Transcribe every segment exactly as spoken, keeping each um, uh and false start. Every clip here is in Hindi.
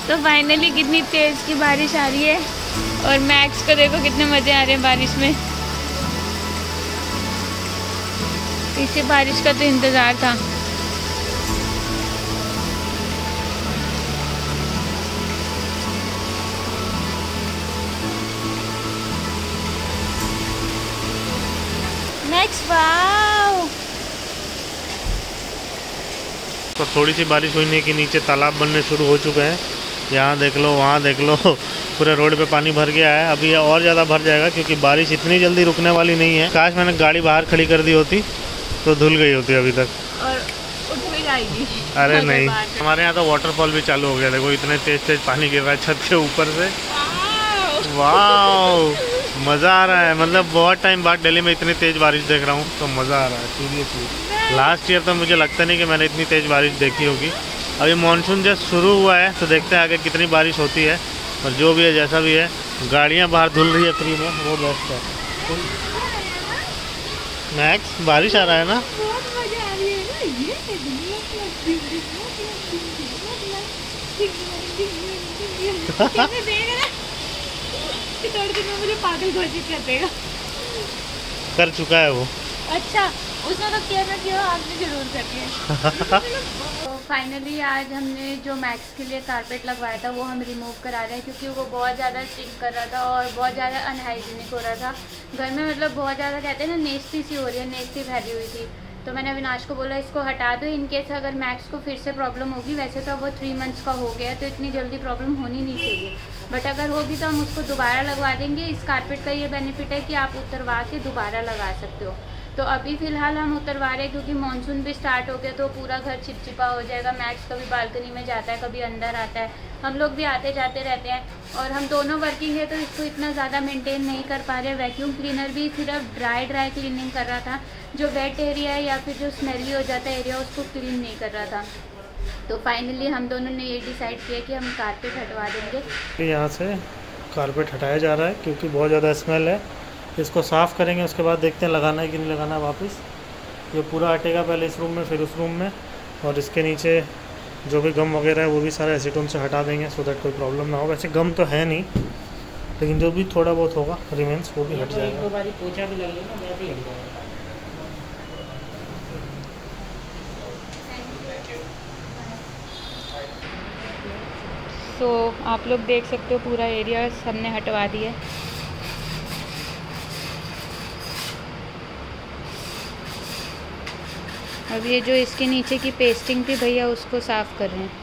तो फाइनली कितनी तेज़ की बारिश आ रही है और मैक्स को देखो कितने मज़े आ रहे हैं बारिश में। इसे बारिश का तो इंतज़ार था। Max wow. तो थोड़ी सी बारिश हुई नहीं कि नीचे तालाब बनने शुरू हो चुके हैं। यहाँ देख लो, वहाँ देख लो, पूरे रोड पे पानी भर गया है। अभी और ज़्यादा भर जाएगा क्योंकि बारिश इतनी जल्दी रुकने वाली नहीं है। काश मैंने गाड़ी बाहर खड़ी कर दी होती तो धुल गई होती अभी तक और उठ भी जाएगी। अरे नहीं, हमारे यहाँ तो वाटरफॉल भी चालू हो गया। देखो इतने तेज तेज पानी गिर रहा है छत के ऊपर से। वाह, मज़ा आ रहा है। मतलब बहुत टाइम बाद दिल्ली में इतनी तेज़ बारिश देख रहा हूँ तो मज़ा आ रहा है सीरियसली। लास्ट ईयर तो मुझे लगता नहीं कि मैंने इतनी तेज़ बारिश देखी होगी। अभी मानसून जस्ट शुरू हुआ है तो देखते हैं आगे कितनी बारिश होती है। और जो भी है जैसा भी है, गाड़ियाँ बाहर धुल रही है फ्री में, वो बेस्ट है। मैक्स बारिश आ रहा है ना? मुझे पागल घोषित कर देगा। कर चुका है वो। अच्छा, उसने तो किया ना किया, आपने जरूर कर दिया। तो फाइनली आज हमने जो मैक्स के लिए कारपेट लगवाया था वो हम रिमूव करा रहे हैं क्योंकि वो बहुत ज़्यादा स्टिंक कर रहा था और बहुत ज़्यादा अनहाइजीनिक हो रहा था घर में। मतलब बहुत ज़्यादा कहते हैं ना, नेस्टी सी हो रही है, नेस्टी फैली हुई थी। तो मैंने अविनाश को बोला इसको हटा दो, इनकेस अगर मैक्स को फिर से प्रॉब्लम होगी। वैसे तो वो थ्री मंथ्स का हो गया तो इतनी जल्दी प्रॉब्लम होनी नहीं चाहिए, बट अगर होगी तो हम उसको दोबारा लगवा देंगे। इस कारपेट का ये बेनिफिट है कि आप उतरवा के दोबारा लगा सकते हो। तो अभी फ़िलहाल हम उतरवा रहे हैं क्योंकि मानसून भी स्टार्ट हो गया तो पूरा घर चिपचिपा हो जाएगा। मैक्स कभी बालकनी में जाता है, कभी अंदर आता है, हम लोग भी आते जाते रहते हैं और हम दोनों वर्किंग है तो इसको इतना ज़्यादा मेंटेन नहीं कर पा रहे। वैक्यूम क्लीनर भी सिर्फ ड्राई ड्राई क्लीनिंग कर रहा था, जो वेट एरिया है या फिर जो स्मेली हो जाता है एरिया उसको क्लीन नहीं कर रहा था। तो फाइनली हम दोनों ने ये डिसाइड किया कि हम कारपेट हटवा देंगे। यहाँ से कारपेट हटाया जा रहा है क्योंकि बहुत ज़्यादा स्मेल है। इसको साफ़ करेंगे, उसके बाद देखते हैं लगाना है कि नहीं लगाना है वापस। ये पूरा हटेगा पहले इस रूम में, फिर उस रूम में, और इसके नीचे जो भी गम वगैरह है वो भी सारा एसीटोन से हटा देंगे सो दैट कोई प्रॉब्लम ना हो। वैसे गम तो है नहीं, लेकिन जो भी थोड़ा बहुत होगा रिमेंस वो भी हट जाएगा। पोछा भी लग लेना, वो भी हट जाएगा। तो आप लोग देख सकते हो पूरा एरिया हमने हटवा दिया है। अब ये जो इसके नीचे की पेस्टिंग थी भैया उसको साफ़ कर रहे हैं।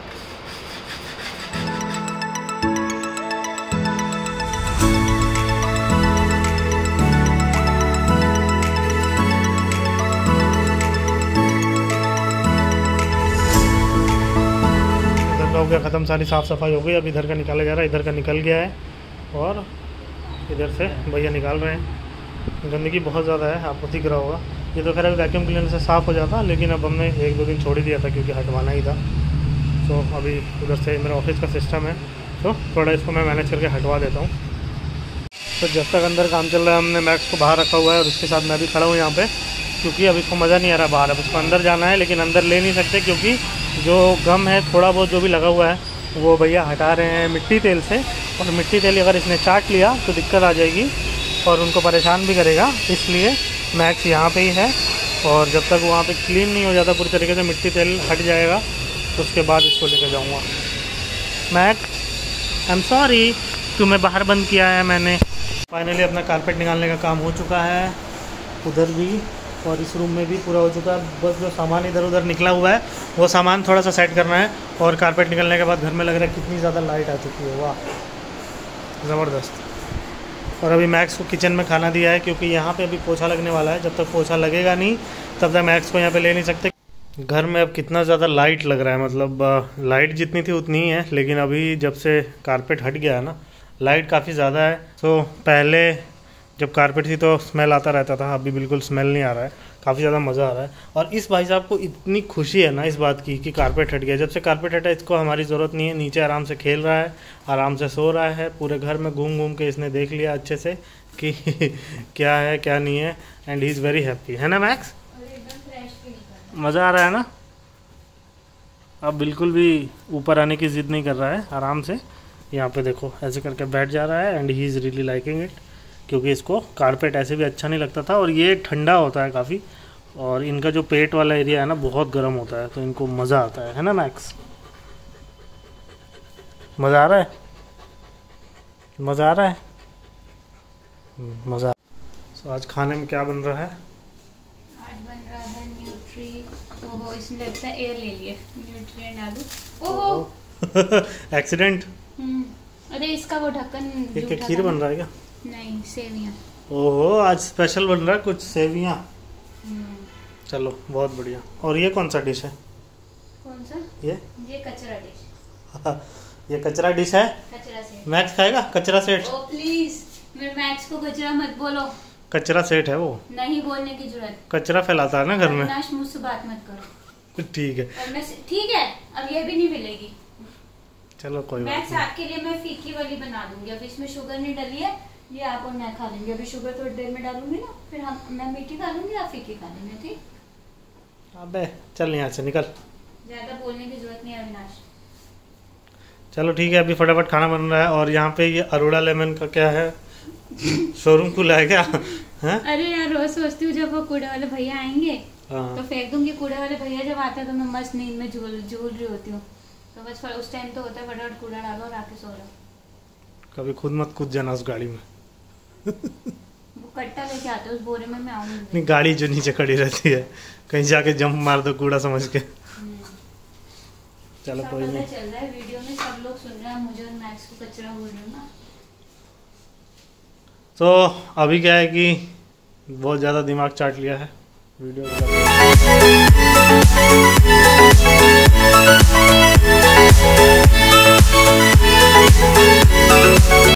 हो गया ख़त्म, सारी साफ़ सफाई हो गई। अब इधर का निकाला जा रहा है, इधर का निकल गया है और इधर से भैया निकाल रहे हैं। गंदगी बहुत ज़्यादा है, आपको दिख रहा होगा। ये तो खैर अभी वैक्यूम क्लीनर से साफ़ हो जाता, लेकिन अब हमने एक दो दिन छोड़ ही दिया था क्योंकि हटवाना ही था। तो अभी उधर से मेरा ऑफिस का सिस्टम है तो थोड़ा इसको मैं मैनेज करके हटवा देता हूँ। तो जब तक अंदर काम चल रहा है हमने मैक्स को बाहर रखा हुआ है और उसके साथ मैं भी खड़ा हूँ यहाँ पे, क्योंकि अब इसको मज़ा नहीं आ रहा बाहर। अब उसको अंदर जाना है लेकिन अंदर ले नहीं सकते क्योंकि जो गम है थोड़ा बहुत जो भी लगा हुआ है वो भैया हटा रहे हैं मिट्टी तेल से। और मिट्टी तेल अगर इसने चाट लिया तो दिक्कत आ जाएगी और उनको परेशान भी करेगा, इसलिए मैक्स यहाँ पे ही है। और जब तक वहाँ पे क्लीन नहीं हो जाता पूरी तरीके से, मिट्टी तेल हट जाएगा तो उसके बाद इसको लेकर जाऊँगा। मैक्स आई एम सॉरी, तुम्हें बाहर बंद किया है मैंने। फाइनली अपना कारपेट निकालने का काम हो चुका है, उधर भी और इस रूम में भी पूरा हो चुका है। बस जो सामान इधर उधर निकला हुआ है वो सामान थोड़ा सा सेट करना है। और कारपेट निकलने के बाद घर में लग रहा है कितनी ज़्यादा लाइट आ चुकी है, वाह ज़बरदस्त। और अभी मैक्स को किचन में खाना दिया है क्योंकि यहाँ पे अभी पोछा लगने वाला है। जब तक पोछा लगेगा नहीं तब तक मैक्स को यहाँ पे ले नहीं सकते। घर में अब कितना ज़्यादा लाइट लग रहा है, मतलब लाइट जितनी थी उतनी ही है, लेकिन अभी जब से कारपेट हट गया है ना लाइट काफ़ी ज़्यादा है। तो पहले जब कारपेट थी तो स्मेल आता रहता था, अभी बिल्कुल स्मेल नहीं आ रहा है, काफ़ी ज़्यादा मज़ा आ रहा है। और इस भाई साहब को इतनी खुशी है ना इस बात की कि कारपेट हट गया। जब से कारपेट हटा इसको हमारी ज़रूरत नहीं है, नीचे आराम से खेल रहा है, आराम से सो रहा है। पूरे घर में घूम घूम के इसने देख लिया अच्छे से कि क्या है क्या नहीं है, and he is very happy, है ना मैक्स? मज़ा आ रहा है ना? अब बिल्कुल भी ऊपर आने की ज़िद नहीं कर रहा है, आराम से यहाँ पे देखो ऐसे करके बैठ जा रहा है। And he is really liking it, क्योंकि इसको कारपेट ऐसे भी अच्छा नहीं लगता था। और ये ठंडा होता है काफ़ी, और इनका जो पेट वाला एरिया है ना बहुत गर्म होता है, तो इनको मज़ा आता है है ना मैक्स? मज़ा आ रहा है? मज़ा आ रहा है? मज़ा। तो आज खाने में क्या बन रहा है? आज बन रहा है न्यूट्री। ओहो, इसमें लगता है एयर ले लिए, न्यूट्रिएंट आलू। ओहो एक्सीडेंट। हम्म, अरे इसका वो ढक्कन ये क्या खीर बन रहा है क्या? नहीं, सेवियां। ओहो, आज स्पेशल बन रहा है कुछ, सेवियां। चलो बहुत बढ़िया। और ये कौन सा डिश है? कौन सा? ये ये कचरा डिश। ये कचरा डिश है? कचरा सेट। मैक्स खाएगा कचरा सेट? ओ प्लीज, मेरे मैक्स को कचरा मत बोलो। कचरा सेट है वो, नहीं बोलने की जरूरत। कचरा फैलाता है ना घर में। अविनाश, मुझसे बात मत करो। ठीक है। और मैं ठीक है, अब ये भी नहीं मिलेगी। चलो कोई बात मैक्स नहीं। आपके लिए मैं फीकी वाली बना दूंगी। अब इसमें शुगर नहीं डली है, ये आप और मैं खा लेंगे। अभी शुगर थोड़ी देर में डालूंगी ना, फिर हम मैं मीठी खा लूंगी, आप फीकी खा लेंगे। ठीक? अबे चल यहाँ से निकल, ज्यादा बोलने की जरूरत नहीं है अविनाश। चलो ठीक है, अभी फटाफट खाना बन रहा है। और यहाँ पे ये अरोड़ा लेमन का क्या है, शोरूम खुला है क्या? है? अरे यार, रोज सोचती हूँ जब वो कूड़े वाले भैया आएंगे हाँ। तो फेंक दूंगी। कूड़े वाले भैया जब आते हैं तो मैं मस्त नींद में झूल झूल रही होती हूँ, तो बस उस टाइम तो होता है फटाफट कूड़ा डालो और आके सो जाओ। कभी खुद मत कूद जाना उस गाड़ी में। वो कट्टा लेके आते हैं, उस बोरे में मैं आऊंगी नहीं, गाड़ी जो नीचे खड़ी रहती है, कहीं जाके जंप मार दो कूड़ा समझ के। चलो कोई नहीं। चल रहा है वीडियो में, सब लोग सुन रहे हैं, मुझे और मैक्स को कचरा बोल रहे हो ना। तो अभी क्या है कि बहुत ज़्यादा दिमाग चाट लिया है वीडियो।